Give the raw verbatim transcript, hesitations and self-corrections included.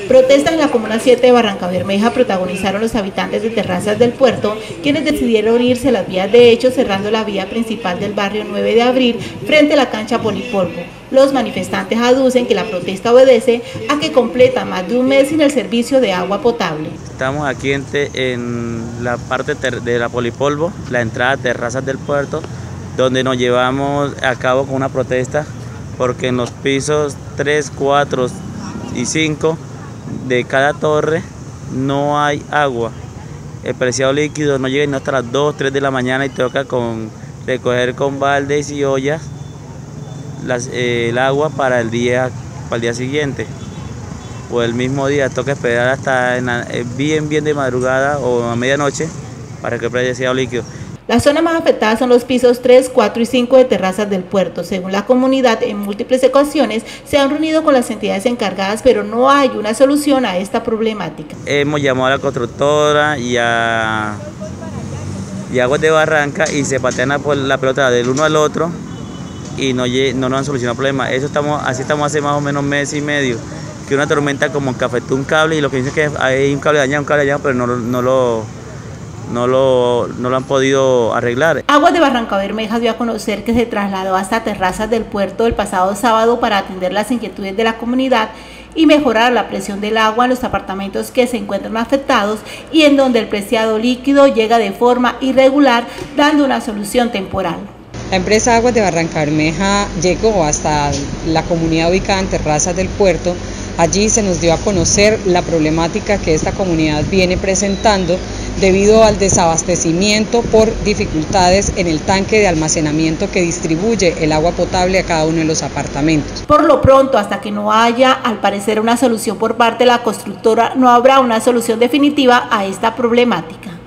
Protestas en la Comuna siete de Barrancabermeja protagonizaron los habitantes de Terrazas del Puerto, quienes decidieron irse a las vías de hecho, cerrando la vía principal del barrio nueve de abril frente a la cancha Polipolvo. Los manifestantes aducen que la protesta obedece a que completa más de un mes sin el servicio de agua potable. Estamos aquí en, te, en la parte de la Polipolvo, la entrada a Terrazas del Puerto, donde nos llevamos a cabo con una protesta porque en los pisos tres, cuatro y cinco de cada torre no hay agua. El preciado líquido no llega hasta las dos, tres de la mañana y toca con, recoger con baldes y ollas las, eh, el agua para el día, para el día siguiente. O el mismo día toca esperar hasta en la, bien, bien de madrugada o a medianoche para que el preciado líquido. Las zonas más afectadas son los pisos tres, cuatro y cinco de Terrazas del Puerto. Según la comunidad, en múltiples ocasiones se han reunido con las entidades encargadas, pero no hay una solución a esta problemática. Hemos llamado a la constructora y a, y a Aguas de Barranca y se patean la, la pelota del uno al otro y no, no nos han solucionado el problema. Eso estamos, así estamos hace más o menos un mes y medio, que una tormenta como que afectó un cable y lo que dicen es que hay un cable dañado, un cable dañado, pero no, no lo... No lo, no lo han podido arreglar. Aguas de Barrancabermeja dio a conocer que se trasladó hasta Terrazas del Puerto el pasado sábado para atender las inquietudes de la comunidad y mejorar la presión del agua en los apartamentos que se encuentran afectados y en donde el preciado líquido llega de forma irregular, dando una solución temporal. La empresa Aguas de Barrancabermeja llegó hasta la comunidad ubicada en Terrazas del Puerto. Allí se nos dio a conocer la problemática que esta comunidad viene presentando debido al desabastecimiento por dificultades en el tanque de almacenamiento que distribuye el agua potable a cada uno de los apartamentos. Por lo pronto, hasta que no haya, al parecer, una solución por parte de la constructora, no habrá una solución definitiva a esta problemática.